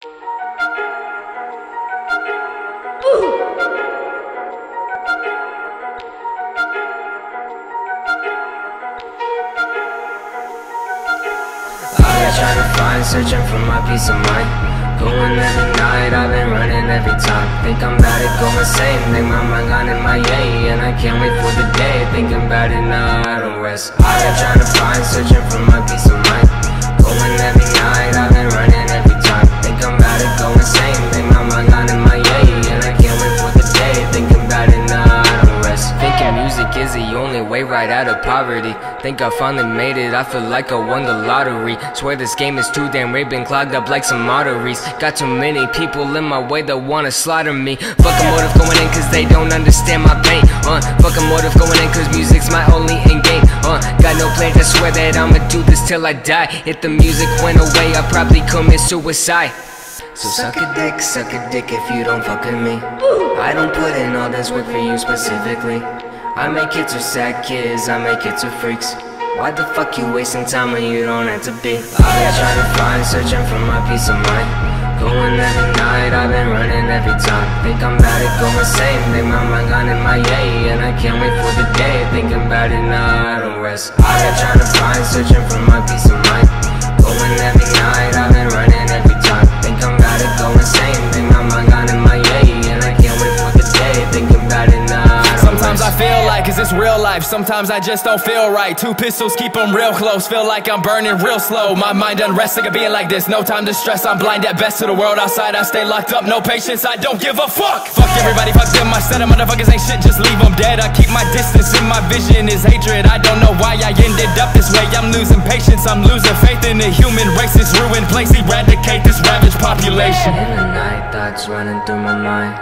Trying to find, searching for my peace of mind. Going every night, I've been running every time. Think I'm about to go insane, think my mind gone in my yay. And I can't wait for the day, thinking about it now, I don't rest. I've been trying to find, searching for my peace of mind. Going every night, I've been running every time. Think I'm about to go insane, think my mind gone in my yay. And I can't wait for the day, thinking about it now, I don't rest. Thinking music is the only way right out of poverty. Think I finally made it, I feel like I won the lottery. Swear this game is too damn rigged, been clogged up like some arteries. Got too many people in my way that wanna slaughter me. Fuck a motive going in cause they don't understand my pain. Fuck a motive going in cause music's my only end game. Got no plan to swear that I'ma do this till I die. If the music went away, I'd probably commit suicide. So suck a dick if you don't fuck with me. I don't put in all this work for you specifically. I make hits for sad kids, I make hits for freaks. Why the fuck you wasting time when you don't have to be? I've been trying to find, searching for my peace of mind. Going every night, I've been running every time. Think I'm about to go insane, think my mind gone in my yay. And I can't wait for the day, thinking about it now, I don't rest. I've been trying to find, searching for my peace of mind. Going every night, I've been running every time. Think I'm about to go insane, think my mind gone in my yay. And I can't wait for the day, thinking about it now. Sometimes I feel like, is this real life? Sometimes I just don't feel right. Two pistols, keep them real close. Feel like I'm burning real slow. My mind unrest, sick of being like this. No time to stress, I'm blind at best to the world outside. I stay locked up, no patience, I don't give a fuck. Fuck everybody, fuck them, I said them motherfuckers ain't shit, just leave them dead. I keep my distance and my vision is hatred. I don't know why I ended up this way. I'm losing patience, I'm losing faith in the human race. This ruined place, eradicate this ravaged population. In the night, thoughts running through my mind.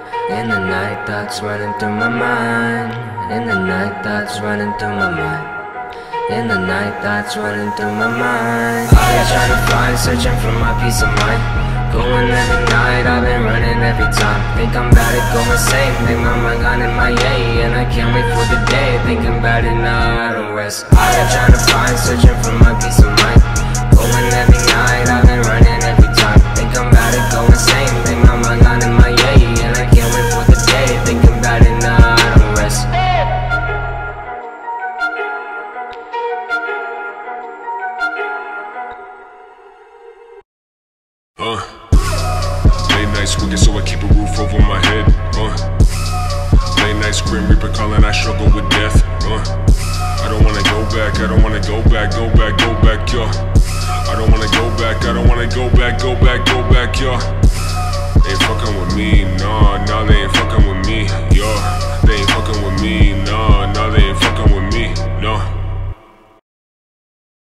In the night, thoughts running through my mind. In the night, thoughts running through my mind. In the night, thoughts running through my mind. I've been trying to find, searching for my peace of mind. Going every night, I've been running every time. Think I'm about to go insane, think my mind gone in my yay. And I can't wait for the day, thinking about it now, I don't rest. I've been trying to find, searching for my peace of mind. Going every night, I've been running every time. Think I'm about to go insane, think my mind gone in my yay. And I can't wait for the day, thinking about it now, I don't rest. Late night squeaking, so I keep a roof over my head. Late night scream reaper calling, I struggle with death. I don't wanna go back, I don't wanna go back, go back, yo. I don't wanna go back, I don't wanna go back, yo. If